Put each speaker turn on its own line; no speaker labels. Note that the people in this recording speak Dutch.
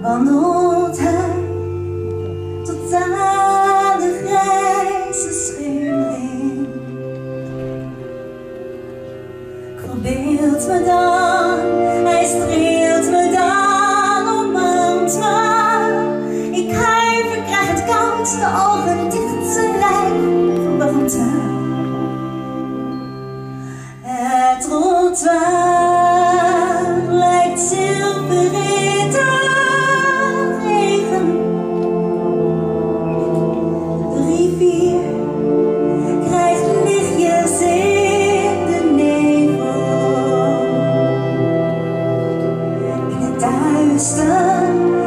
wandelt hij tot aan de grijze schemering. Ik verbeeld me dan, hij streelt me dan, omarmt me. Ik huiver, krijg het koud, de ogen dicht, zijn lijf verwarmt me. Het trottoir lijkt zilverritte regen. De rivier krijgt lichtjes in de nevel. In het duister